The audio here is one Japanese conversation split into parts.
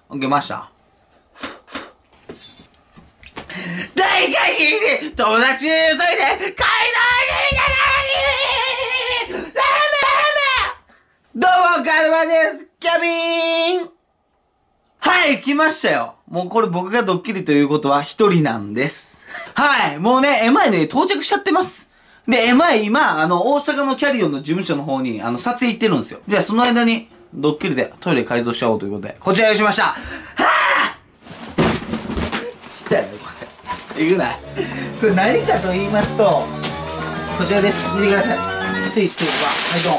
オッケー、ました。大会議に友達に急いで階段にみたいなどうも、カルマです。キャビーン。はい、来ましたよ。もうこれ僕がドッキリということは一人なんです。はい、もうね、MI ね、到着しちゃってます。で、MI 今、大阪のキャリオンの事務所の方に、撮影行ってるんですよ。じゃあ、その間に、ドッキリでトイレ改造しちゃおうということで、こちら用意しました。はぁ来たよ、これ。いくない。これ何かと言いますと、こちらです。見てください。スイッチは、はい、ドン。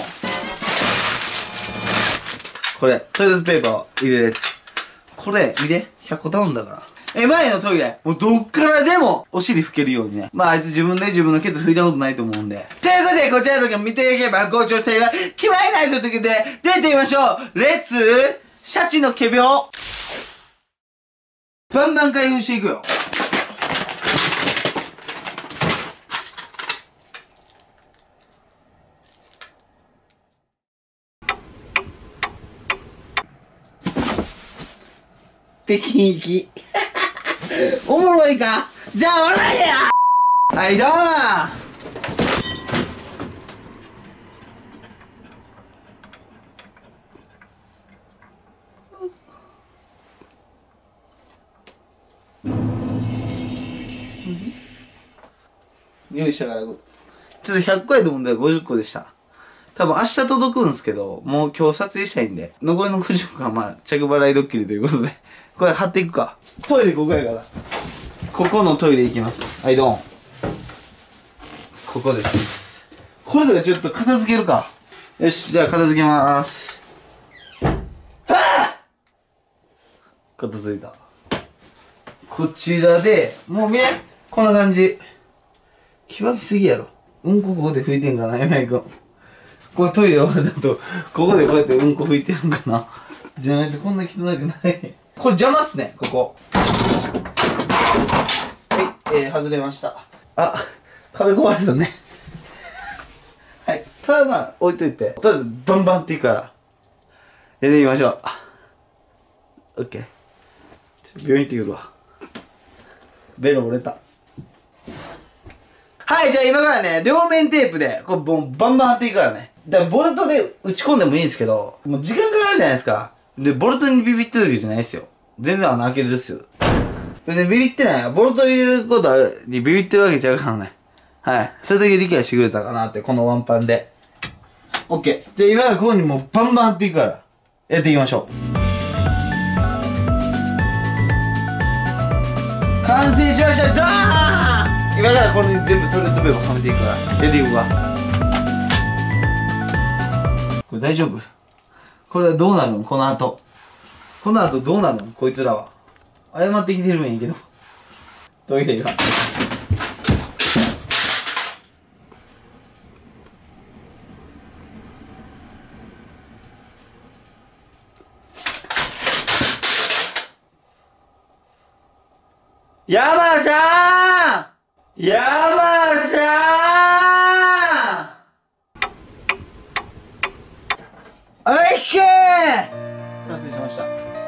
これ、トイレットペーパーを入れるやつ。これ、見て。100個頼んだから。前のトイレ、もうどっからでもお尻拭けるようにね。まああいつ自分で自分のケツ拭いたことないと思うんで。ということで、こちらの時を見ていけば、校長生が決まりないぞということで、出てみましょう。レッツ、シャチの仮病。バンバン開封していくよ。北京行き。おもろいか。じゃあおられや。はいどうも。用意したからちょっと100個やと思うんだよ。50個でした。多分明日届くんですけど、もう今日撮影したいんで、残りの50個はまあ着払いドッキリということで、これ貼っていくか。トイレここやから。ここのトイレ行きます。はい、ドン。ここです。これとかちょっと片付けるか。よし、じゃあ片付けまーす。はぁ！片付いた。こちらで、もう見て、こんな感じ。極めすぎやろ。うんこここで拭いてんかな、やめいくん。これトイレ終わった後、ここでこうやってうんこ拭いてるんかな。じゃないとこんな汚くない。これ邪魔っすね、ここ。はい、外れました。あ、壁壊れたね。はい。さあまあ、置いといて。とりあえず、バンバンっていくから。やっていきましょう。オッケー。病院行ってくるわ。ベロ折れた。はい、じゃあ今からね、両面テープで、こう、バンバン貼っていくからね。だからボルトで打ち込んでもいいんですけど、もう時間かかるじゃないですか。で、ボルトにビビってるわけじゃないですよ。全然穴開けれるっすよ。で、ビビってない。ボルト入れることにビビってるわけちゃうからね。はい。それだけ理解してくれたかなって、このワンパンで。オッケー。じゃあ今からここにもうバンバン貼っていくから、やっていきましょう。完成しました。ドーン！今からこれに全部トイレットペーパーはめていくから、やっていくわ。これ大丈夫？これはどうなるの？この後。この後どうなるの？こいつらは。謝ってきてるんやけど。トイレが。山ちゃん！山ちゃん！あれっけー！完成しました。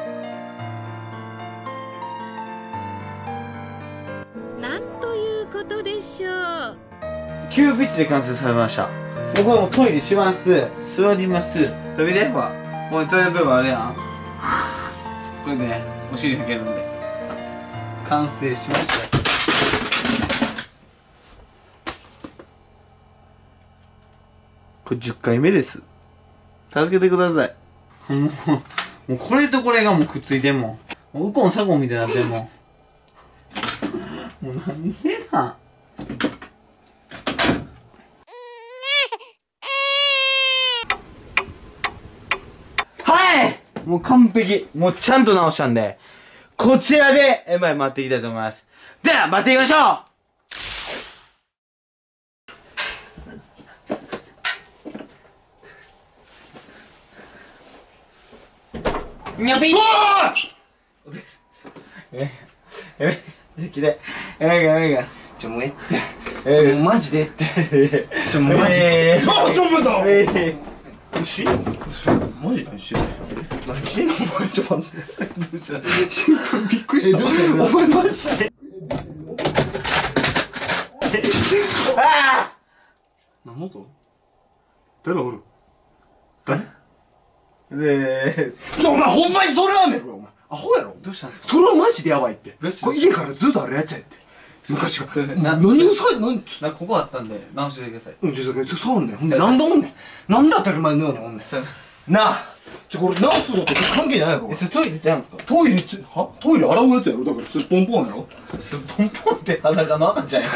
なんということでしょう。 急ピッチで完成されました。もうこれもトイレします。座ります。飛び出ほら。もうトイレットペーパーあるやん。これでね、お尻拭けるんで。完成しました。これ10回目です。助けてください。もうこれとこれがもうくっついてんもん。もうウコンサゴンみたいになってんもん。もうなんでなんはい、もう完璧。もうちゃんと直したんで、こちらでMI待っていきたいと思います。では、待っていきましょう。にゃぴー！じゃ、来て。 もうもうマジでって。もうマジで。あ、ちょっと待って。 マジ何してんの何してんのお前ちょっと待ってどうしたシンプルびっくりしたどうしたお前マジであ何の音誰おる誰お前ほんまにそれはやめろよお前アホやろどうしたんですか？ それはマジでやばいってどうしたこれ家からずっとあるやつやって昔からすいません何をさ何なんかここあったんで直してください。 うんちょっとそうねんほんで何でおんねんなんで当たり前のようにおんねんすいまなあこれ直すのと関係ないやろせん。それトイレちゃうんですか？ トイレトイレ洗うやつやろだからすっぽんぽんやろすっぽんぽんって裸の赤ちゃんや。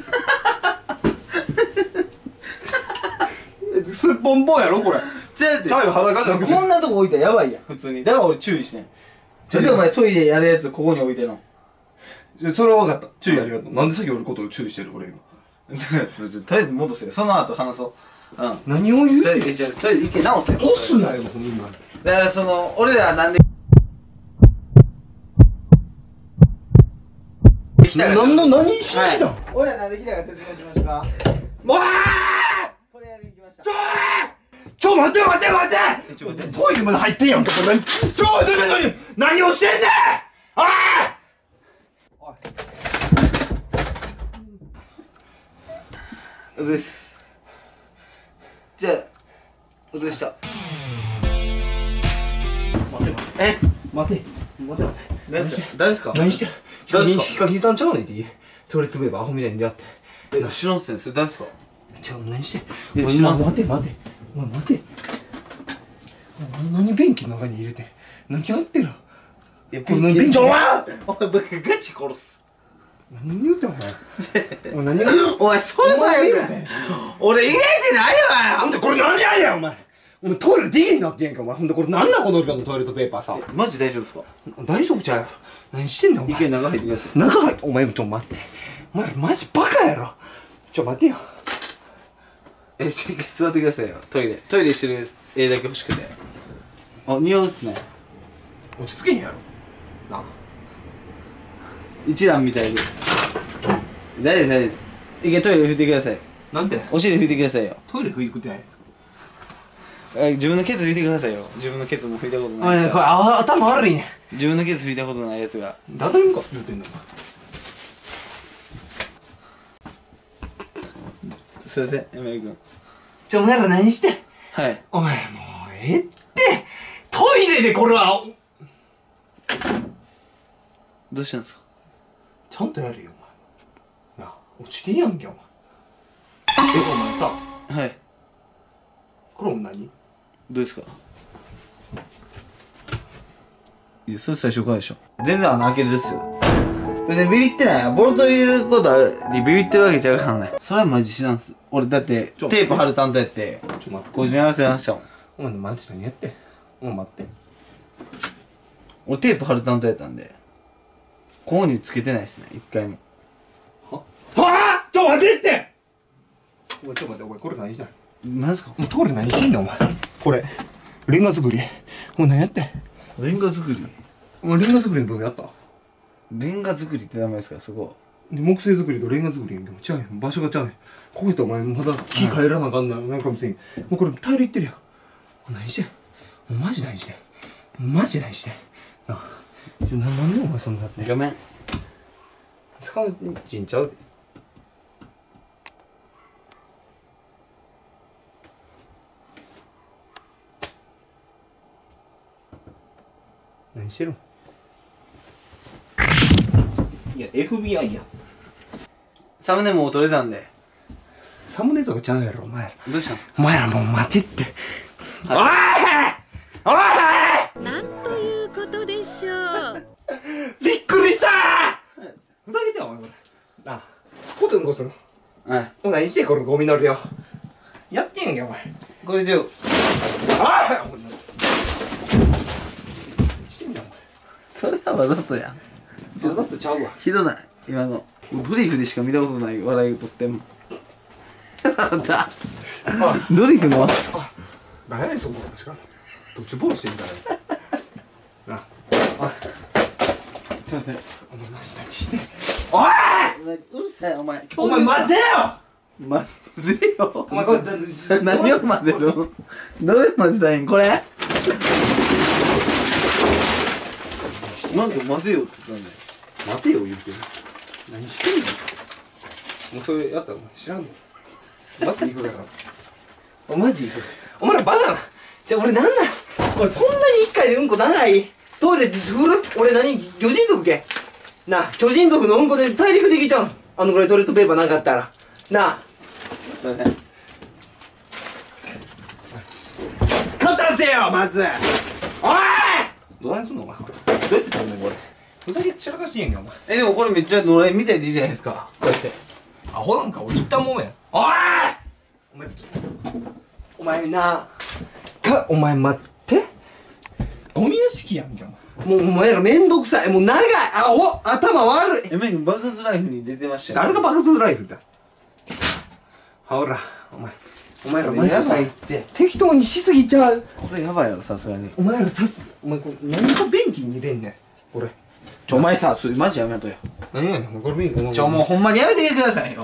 すっぽんぽんやろこれちゃうって。 ちゃうよ裸じゃなくてこんなとこ置いたらやばいやん普通に。だから俺注意してん。なんでお前トイレやるやつここに置いてんの？ それは分かった注意ありがとうなんでさっき俺のことを注意してる俺今とりあえず戻せよ。その後話そう。うん。 何を言うトイレじゃあトイレ一回直せよ。 押すなよほんまにだからその俺らなんで来たか何しに来たん俺らなんで来たか説明しましょうか。 もうこれやりに来ました。 ちょ待て待て待てトイレまで入ってんやんかこれ何をしてんねんおいお疲れです。じゃあお疲れでした。え待て誰ですか？誰ですか？ 何して誰ですか？ ヒカキンさんちゃうねんっていいトイレ詰めばアホみたいに出会って知らんっすね。それ誰ですか？ 何していや知らんっす。 待てお前待て何便器の中に入れて何やってるいやこれ何便器お前僕ガチ殺す。 何言うてんお前何お前それ前やん。俺入れてないわよ。 ほんでこれ何やねんお前トイレ D になってんやんかお前ほんでこれ何だこの俺らのトイレットペーパーさマジ大丈夫ですか？ 大丈夫ちゃうよ何してんねんお前一回中入ってください。 中入ってお前も待ってお前マジバカやろ待てよ一回座ってくださいよ。トイレしてる絵だけ欲しくて。あ、似合うっすね。 落ち着けへんやろなあ一覧みたいで。大丈夫です。一回トイレ拭いてください。 なんでお尻拭いてくださいよ。 トイレ拭いてない自分のケツ拭いてくださいよ。自分のケツも拭いたことないですこれ頭悪いね自分のケツ拭いたことないやつが。 誰にか言うてんのすいません、山井君。 お前ら何してはい。 お前もうええってトイレでこれはどうしたんですか？ ちゃんとやれよお前なあ落ちてんやんけお前お前さはい。 これも何どうですか？いや、それ最初からでしょ。全然穴開けれるっすよ。別にビビってないよ。ボルト入れることにビビってるわけちゃうからね。それはマジ知らんっす。俺だってテープ貼る担当やって待って個人やらせましたもん。 お前マジ何やって待って俺テープ貼る担当やったんでここにつけてないっすね、一回も。 はあ待てってお前待ってお前これ何してん何ですか？ トイレ何してんねんお前これレンガ作りお前何やってレンガ作り。 お前レンガ作りの部分やったレンガ作りって名前ですか？そこ木製作りとレンガ作りやんけ違うやん場所が違うやんここやったらお前まだ木変えらなあかんなんかもせんもうこれタイルいってるやん何してんマジ何してんマジ何してんなあなんでお前そんなってごめん。 使うちんちゃうで何してるんいや FBI やサムネもう撮れたんで。 サムネとかちゃうやろお前どうしたんですか？ お前らもう待てっておいなんということでしょう。 びっくりしたふざけてよお前これなあコトンこするはい。 お前何してこれゴミの量やってんやんけお前これでああしてんやんそれはわざとやん。 お前わざとちゃうわひどない今の。ドリフでしか見たことない笑いをとっても。あんたドリフの何やねんそんな話し方どっちボールしてんだよなあすいません。 お前マジ何してんおいうるさいお前。 お前待てよ混ぜよ。 お前これ何を混ぜる？どれ混ぜたいんこれ？ なんか混ぜようってなんだよ。 待てよ言うてる。何してんの。もうそれやったら知らんの。マジで行くだから。マジ行く。お前らバカな。じゃあ俺なんなん。俺そんなに一回でうんこ長い。トイレ振る。俺何巨人族け。なあ巨人族のうんこで大陸できちゃう。あのぐらいトイレットペーパーなかったら。なあ。 すいません。 勝たせよまず。おい。どうやすんのお前。どうやって食うのこれ。ふざけ散らかしてんやんけお前。 でもこれめっちゃのれんみたいでいいじゃないですか。こうやって。 アホなんか俺言ったもんや。おい。お前な。お前待って。ゴミ屋敷やんけお前。もうお前らめんどくさい。もう長い。アホ。頭悪い。 メイン爆発ライフに出てましたよ。 誰が爆発ライフだ。ほらお前らマジでやばいって。 適当にしすぎちゃう。 これやばいやろさすがに。 お前ら刺す。お前これ何が便器に入れんねんこれ。 お前さそれマジやめとよ。 何やねんこれ便器。 もうほんまにやめてくださいよ。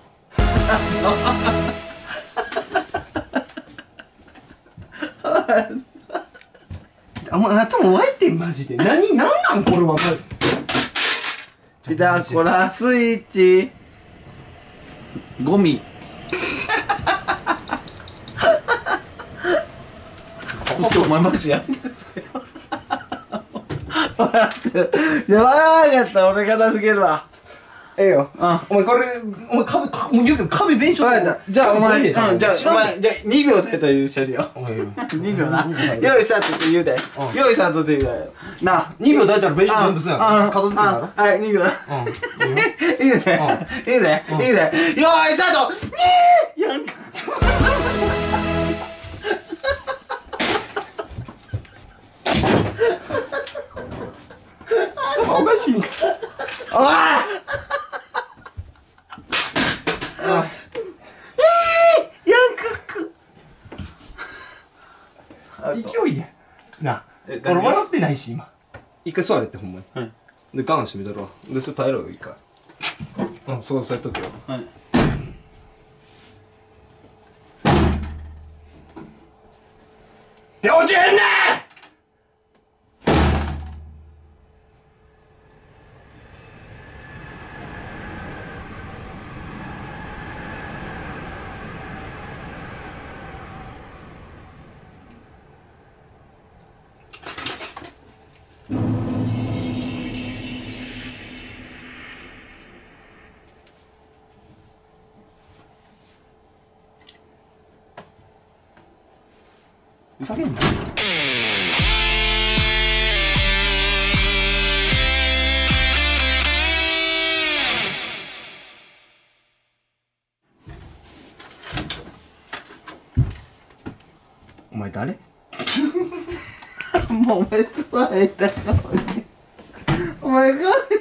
お前頭湧いてんマジで。なんなんこれはマジで。 ピタゴラスイッチゴミ。お前マジやめてくださいよ。笑ってる。いや笑わなかったら俺片付けるわ。 ええよ。 あお前これお前壁もう言うけど壁弁償。 じゃあお前じゃあ知らんねん。 2秒耐えたら許してやるよ。2秒な。用意スタートって言うて。用意スタートって言うたよ。なあ 2秒だったら弁償全部すんやろ。片付けたら。 はい2秒だ。いいね。いいね。いいね。用意スタート。やんか。 おかしいんか。 おい。ヤンクック。 勢いやな。俺笑ってないし今。一回座れってほんまに。 はい。 で我慢してみたら。でそれ耐えろよ一回。そうやっとけよ。 はい。 で落ちへんねん。ふざけんな。お前誰？ もうお前座れたのに。お前が